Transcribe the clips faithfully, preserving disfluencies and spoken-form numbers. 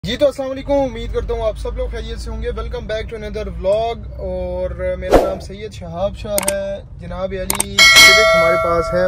जी तो अस्सलाम वालेकुम, उम्मीद करता हूँ आप सब लोग खैरियत से होंगे। Welcome back to another vlog. और मेरा नाम सैयद शहाब शाह है। जनाब अली सिविक हमारे पास है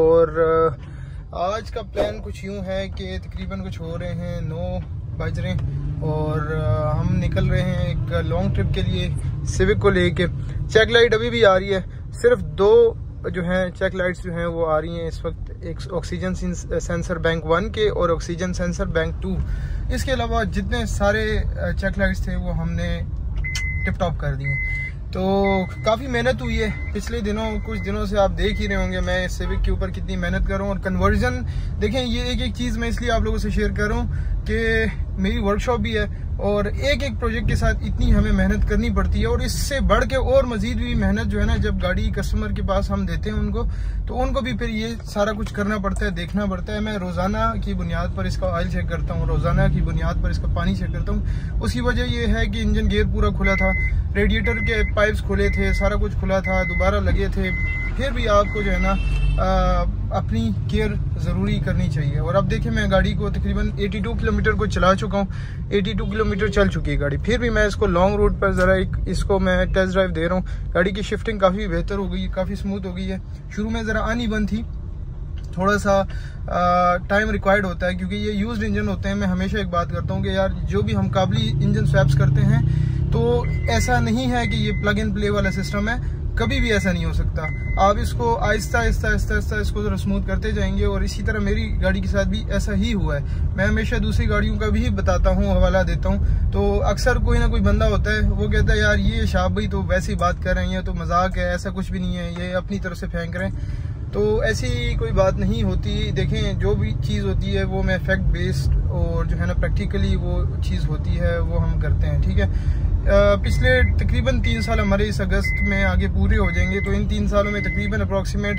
और आज का प्लान कुछ यूँ है कि तकरीबन कुछ हो रहे हैं नौ बज रहे हैं और हम निकल रहे हैं एक लॉन्ग ट्रिप के लिए सिविक को लेके। चेक लाइट अभी भी आ रही है, सिर्फ दो जो हैं चेक लाइट्स जो हैं वो आ रही हैं इस वक्त, एक ऑक्सीजन सेंसर बैंक वन के और ऑक्सीजन सेंसर बैंक टू। इसके अलावा जितने सारे चेक लाइट्स थे वो हमने टिप टॉप कर दिए। तो काफ़ी मेहनत हुई है पिछले दिनों, कुछ दिनों से आप देख ही रहे होंगे मैं सिविक के ऊपर कितनी मेहनत कर रहा हूँ। और कन्वर्जन देखें, ये एक एक चीज़ मैं इसलिए आप लोगों से शेयर कर रहा हूँ कि मेरी वर्कशॉप भी है और एक एक प्रोजेक्ट के साथ इतनी हमें मेहनत करनी पड़ती है। और इससे बढ़ के और मजीद भी मेहनत जो है ना, जब गाड़ी कस्टमर के पास हम देते हैं उनको, तो उनको भी फिर ये सारा कुछ करना पड़ता है, देखना पड़ता है। मैं रोज़ाना की बुनियाद पर इसका ऑयल चेक करता हूँ, रोज़ाना की बुनियाद पर इसका पानी चेक करता हूँ। उसकी वजह ये है कि इंजन गेयर पूरा खुला था, रेडिएटर के पाइप्स खुले थे, सारा कुछ खुला था, दोबारा लगे थे। फिर भी आपको जो है ना आ, अपनी केयर ज़रूरी करनी चाहिए। और अब देखें, मैं गाड़ी को तकरीबन बयासी किलोमीटर को चला चुका हूँ, बयासी किलोमीटर चल चुकी है गाड़ी। फिर भी मैं इसको लॉन्ग रूट पर ज़रा एक इसको मैं टेस्ट ड्राइव दे रहा हूँ। गाड़ी की शिफ्टिंग काफ़ी बेहतर हो गई है, काफ़ी स्मूथ हो गई है। शुरू में ज़रा आनी बंद थी, थोड़ा सा टाइम रिक्वायर्ड होता है क्योंकि ये यूज्ड इंजन होते हैं। मैं हमेशा एक बात करता हूँ कि यार जो भी हम काबली इंजन स्वैप्स करते हैं तो ऐसा नहीं है कि ये प्लग एंड प्ले वाला सिस्टम है, कभी भी ऐसा नहीं हो सकता। आप इसको आहिस्ता आहिस्ता आहिस्ता आहिस्ता इसको जरा स्मूथ करते जाएंगे। और इसी तरह मेरी गाड़ी के साथ भी ऐसा ही हुआ है। मैं हमेशा दूसरी गाड़ियों का भी बताता हूँ, हवाला देता हूँ। तो अक्सर कोई ना कोई बंदा होता है, वो कहता है यार ये शाब भाई तो वैसे ही बात कर रहे हैं, तो मजाक है, ऐसा कुछ भी नहीं है, ये अपनी तरफ से फेंक रहे हैं। तो ऐसी कोई बात नहीं होती। देखें, जो भी चीज़ होती है वो मैं फैक्ट बेस्ड और जो है ना प्रैक्टिकली वो चीज़ होती है वो हम करते हैं, ठीक है। Uh, पिछले तकरीबन तीन साल हमारे इस अगस्त में आगे पूरे हो जाएंगे। तो इन तीन सालों में तकरीबन अप्रॉक्सीमेट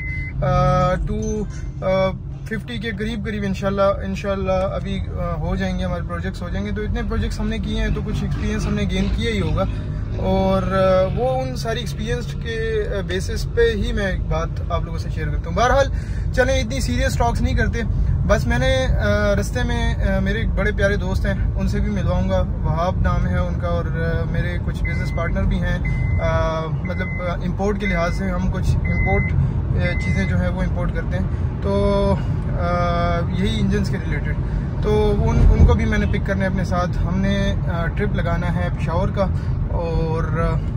टू फिफ्टी के करीब करीब इंशाल्लाह इंशाल्लाह अभी uh, हो जाएंगे, हमारे प्रोजेक्ट्स हो जाएंगे। तो इतने प्रोजेक्ट्स हमने किए हैं तो कुछ एक्सपीरियंस हमने गेन किया ही होगा। और uh, वो उन सारी एक्सपीरियंस के बेसिस पे ही मैं एक बात आप लोगों से शेयर करता हूँ। बहरहाल चलें, इतनी सीरियस टॉक्स नहीं करते। बस मैंने रास्ते में मेरे एक बड़े प्यारे दोस्त हैं, उनसे भी मिलवाऊंगा। वहाब नाम है उनका और मेरे कुछ बिजनेस पार्टनर भी हैं। मतलब इंपोर्ट के लिहाज से हम कुछ इंपोर्ट चीज़ें जो है वो इंपोर्ट करते हैं, तो यही इंजन्स के रिलेटेड। तो उन उनको भी मैंने पिक करने अपने साथ। हमने ट्रिप लगाना है पेशावर का और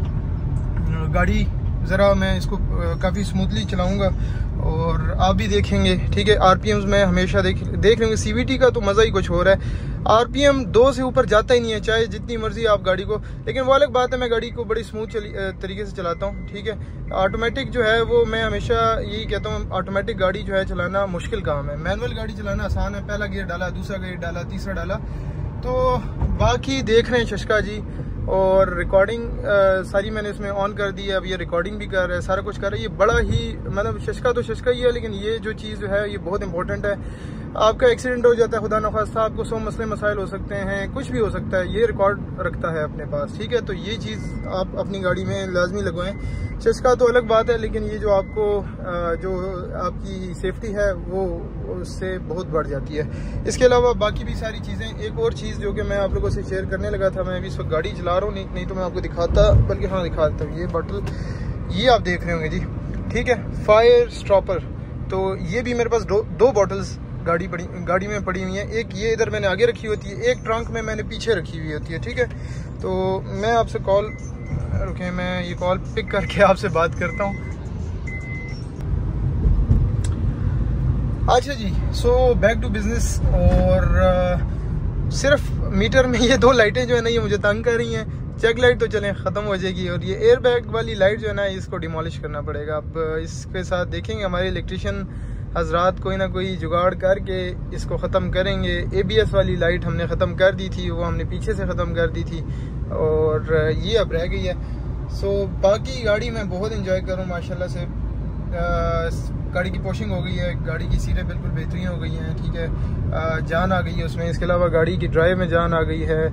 गाड़ी ज़रा मैं इसको काफ़ी स्मूथली चलाऊंगा और आप भी देखेंगे, ठीक है। आरपीएम्स में हमेशा देख देख रहे होंगे। सीवीटी का तो मज़ा ही कुछ हो रहा है। आरपीएम दो से ऊपर जाता ही नहीं है, चाहे जितनी मर्जी आप गाड़ी को। लेकिन वो अलग बात है, मैं गाड़ी को बड़ी स्मूथ तरीके से चलाता हूँ, ठीक है। ऑटोमेटिक जो है वो मैं हमेशा यही कहता हूँ, ऑटोमेटिक गाड़ी जो है चलाना मुश्किल काम है। मैनुअल गाड़ी चलाना आसान है, पहला गियर डाला, दूसरा गियर डाला, तीसरा डाला। तो बाकी देख रहे हैं शशका जी, और रिकॉर्डिंग सारी मैंने इसमें ऑन कर दी है। अब ये रिकॉर्डिंग भी कर रहा है, सारा कुछ कर रहा है। ये बड़ा ही मतलब शशका तो शशका ही है, लेकिन ये जो चीज़ जो है ये बहुत इंपॉर्टेंट है। आपका एक्सीडेंट हो जाता है, खुदा न खास्ता, आपको सौ मसले मसाइल हो सकते हैं, कुछ भी हो सकता है, ये रिकॉर्ड रखता है अपने पास, ठीक है। तो ये चीज़ आप अपनी गाड़ी में लाजमी लगवाएं। शशका तो अलग बात है, लेकिन ये जो आपको जो आपकी सेफ्टी है वो उससे बहुत बढ़ जाती है। इसके अलावा बाकी भी सारी चीज़ें, एक और चीज़ जो कि मैं आप लोगों से शेयर करने लगा था, मैं अभी इस वक्त गाड़ी चला रहा हूँ, नहीं, नहीं तो मैं आपको दिखाता, बल्कि हाँ दिखाता हूँ। ये बॉटल ये आप देख रहे होंगे जी, ठीक है, फायर स्टॉपर। तो ये भी मेरे पास दो दो बॉटल्स गाड़ी पड़ी गाड़ी में पड़ी हुई है। एक ये इधर मैंने आगे रखी होती है, एक ट्रंक में मैंने पीछे रखी हुई होती है, ठीक है। तो मैं आपसे कॉल रुके मैं ये कॉल पिक करके आपसे बात करता हूँ। अच्छा जी, सो बैक टू बिजनेस। और uh, सिर्फ मीटर में ये दो लाइटें जो है ना ये मुझे तंग कर रही हैं। चेक लाइट तो चलें ख़त्म हो जाएगी, और ये एयर बैग वाली लाइट जो है ना इसको डिमोलिश करना पड़ेगा। अब इसके साथ देखेंगे हमारे इलेक्ट्रिशियन हजरात कोई ना कोई जुगाड़ करके इसको ख़त्म करेंगे। एबीएस वाली लाइट हमने ख़त्म कर दी थी, वो हमने पीछे से ख़त्म कर दी थी और ये अब रह गई है। सो बाकी गाड़ी मैं बहुत इंजॉय करूँ माशाल्लाह से। गाड़ी की पोशिंग हो गई है, गाड़ी की सीटें बिल्कुल बेहतरीन हो गई हैं, ठीक है। जान आ गई है उसमें। इसके अलावा गाड़ी की ड्राइव में जान आ गई है।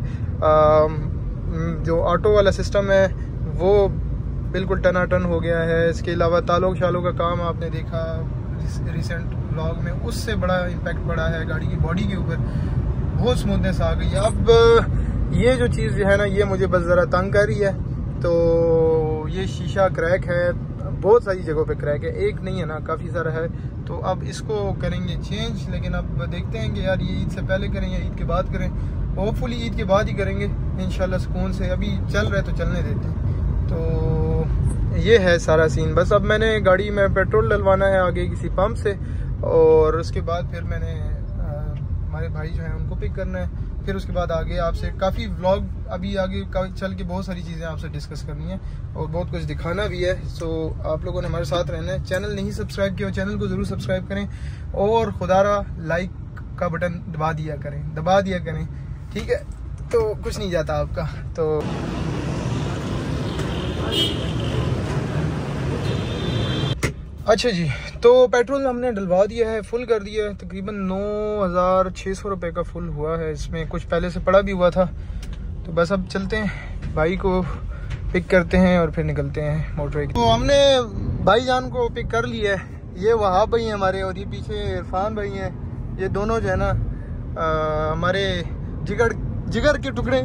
जो ऑटो वाला सिस्टम है वो बिल्कुल टनाटन हो गया है। इसके अलावा तालों शालों का काम आपने देखा रिसेंट व्लॉग में, उससे बड़ा इम्पैक्ट पड़ा है गाड़ी की बॉडी के ऊपर। बहुत स्मूथनेस आ गई है। अब ये जो चीज़ है ना, ये मुझे बस ज़रा तंग कर रही है। तो ये शीशा क्रैक है, बहुत सारी जगहों पे क्रैक है, एक नहीं है ना, काफ़ी सारा है। तो अब इसको करेंगे चेंज, लेकिन अब देखते हैं कि यार ये ईद से पहले करें या ईद के बाद करें। होपफुली ईद के बाद ही करेंगे इंशाल्लाह सुकून से। अभी चल रहा है तो चलने देते हैं। तो ये है सारा सीन। बस अब मैंने गाड़ी में पेट्रोल डलवाना है आगे किसी पंप से, और उसके बाद फिर मैंने हमारे भाई जो हैं उनको पिक करना है। फिर उसके बाद आगे आपसे काफ़ी व्लॉग अभी आगे चल के बहुत सारी चीज़ें आपसे डिस्कस करनी है और बहुत कुछ दिखाना भी है। सो आप लोगों ने हमारे साथ रहना है। चैनल नहीं सब्सक्राइब किया, चैनल को ज़रूर सब्सक्राइब करें और खुदारा लाइक का बटन दबा दिया करें, दबा दिया करें, ठीक है? तो कुछ नहीं जाता आपका। तो अच्छा जी, तो पेट्रोल हमने डलवा दिया है, फुल कर दिया है। तकरीबन नौ हज़ार छः सौ रुपये का फुल हुआ है। इसमें कुछ पहले से पड़ा भी हुआ था। तो बस अब चलते हैं, भाई को पिक करते हैं और फिर निकलते हैं मोटरवे की। तो हमने भाईजान को पिक कर लिया है। ये वहाब भाई हैं हमारे, और ये पीछे इरफान भाई हैं। ये दोनों जो है ना आ, हमारे जिगर जिगर के टुकड़े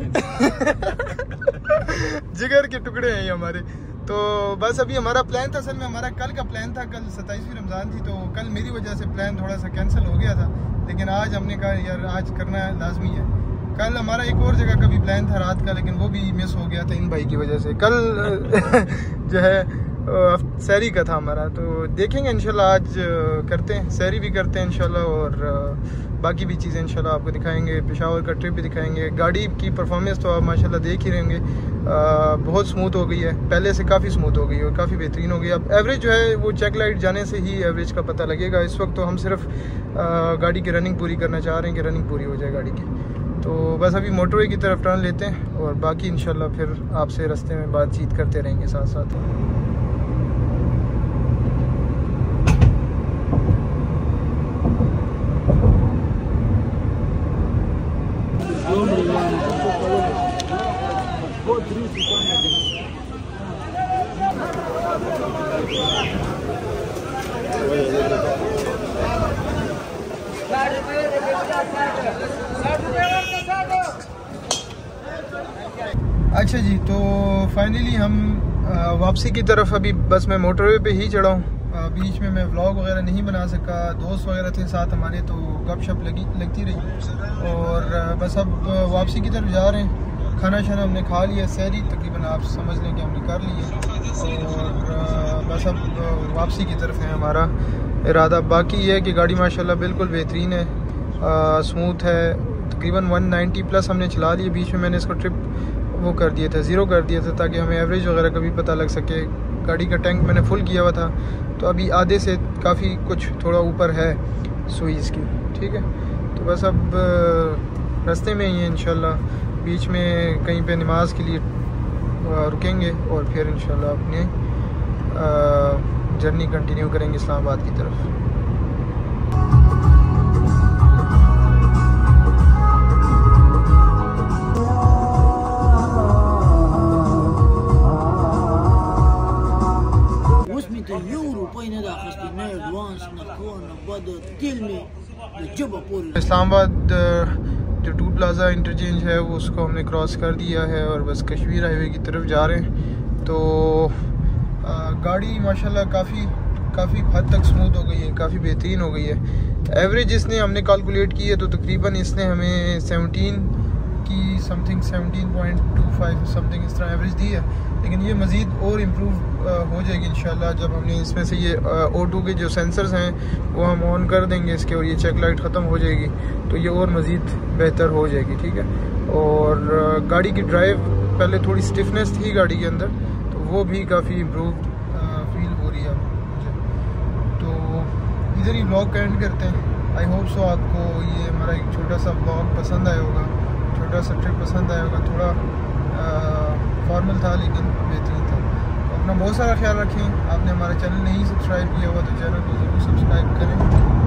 जिगर के टुकड़े हैं ये हमारे। तो बस अभी हमारा प्लान था, असल में हमारा कल का प्लान था, कल सत्ताईसवीं रमज़ान थी। तो कल मेरी वजह से प्लान थोड़ा सा कैंसिल हो गया था, लेकिन आज हमने कहा यार आज करना लाजमी है। कल हमारा एक और जगह का भी प्लान था रात का, लेकिन वो भी मिस हो गया था इन भाई की वजह से। कल जो है सैरी का था हमारा, तो देखेंगे इंशाल्लाह आज करते हैं, सैरी भी करते हैं इंशाल्लाह, और बाकी भी चीज़ें इंशाल्लाह आपको दिखाएंगे। पेशावर का ट्रिप भी दिखाएंगे। गाड़ी की परफॉर्मेंस तो आप माशाल्लाह देख ही रहेंगे, बहुत स्मूथ हो गई है, पहले से काफ़ी स्मूथ हो गई है और काफ़ी बेहतरीन हो गई। अब एवरेज जो है वो चेक लाइट जाने से ही एवरेज का पता लगेगा। इस वक्त तो हम सिर्फ आ, गाड़ी की रनिंग पूरी करना चाह रहे हैं कि रनिंग पूरी हो जाए गाड़ी की। तो बस अभी मोटरवे की तरफ टर्न लेते हैं और बाकी इंशाल्लाह फिर आपसे रास्ते में बातचीत करते रहेंगे साथ साथ। अच्छा जी, तो फाइनली हम वापसी की तरफ, अभी बस मैं मोटरवे पे ही चढ़ा हूँ। बीच में मैं व्लॉग वगैरह नहीं बना सका, दोस्त वगैरह थे साथ हमारे, तो गपशप लगी लगती रही। और बस अब वापसी की तरफ जा रहे हैं। खाना शाना हमने खा लिया, सहरी तकरीबन आप समझ लें कि हमने कर लिए, और बस अब वापसी की तरफ है हमारा इरादा। बाकी ये है कि गाड़ी माशाल्लाह बिल्कुल बेहतरीन है, स्मूथ है। तकरीबन वन नाइन्टी प्लस हमने चला लिए। बीच में मैंने इसको ट्रिप वो कर दिया था, ज़ीरो कर दिया था, ताकि हमें एवरेज वगैरह का भी पता लग सके। गाड़ी का टैंक मैंने फुल किया हुआ था, तो अभी आधे से काफ़ी कुछ थोड़ा ऊपर है सुईज़ की, ठीक है? तो बस अब रास्ते में ही है इंशाल्लाह। बीच में कहीं पे नमाज के लिए रुकेंगे और फिर इंशाल्लाह अपने जर्नी कंटिन्यू करेंगे इस्लामाबाद की तरफ। इस्लामाबाद जो टू प्लाज़ा इंटरचेंज है वो उसको हमने क्रॉस कर दिया है और बस कश्मीर हाईवे की तरफ जा रहे हैं। तो आ, गाड़ी माशाल्लाह काफ़ी काफ़ी हद तक स्मूथ हो गई है, काफ़ी बेहतरीन हो गई है। एवरेज इसने हमने कैलकुलेट की है तो तकरीबन इसने हमें सेवनटीन की something seventeen point two five something इस तरह एवरेज दी है। लेकिन ये मज़ीद और इम्प्रूव हो जाएगी इंशाल्लाह जब हमने इसमें से ये ओ टू के जो सेंसर्स हैं वो हम ऑन कर देंगे इसके, और ये चेक लाइट ख़त्म हो जाएगी तो ये और मज़ीद बेहतर हो जाएगी, ठीक है? और गाड़ी की ड्राइव पहले थोड़ी स्टिफनेस थी गाड़ी के अंदर, तो वो भी काफ़ी इम्प्रूव फील हो रही है मुझे। तो इधर ही ब्लॉग का एंड करते हैं। आई होप सो आपको ये हमारा एक छोटा सा ब्लॉग पसंद आया होगा, छोटा सा ट्रिप पसंद आया होगा। थोड़ा फॉर्मल था लेकिन बेहतरीन था। तो अपना बहुत सारा ख्याल रखें। आपने हमारा चैनल नहीं सब्सक्राइब किया हुआ तो चैनल को ज़रूर सब्सक्राइब करें।